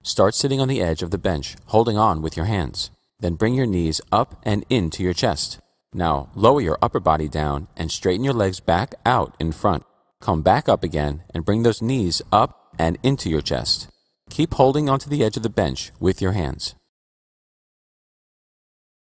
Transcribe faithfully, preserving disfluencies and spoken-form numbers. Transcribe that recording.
Start sitting on the edge of the bench, holding on with your hands. Then bring your knees up and into your chest. Now, lower your upper body down and straighten your legs back out in front. Come back up again and bring those knees up and into your chest. Keep holding onto the edge of the bench with your hands.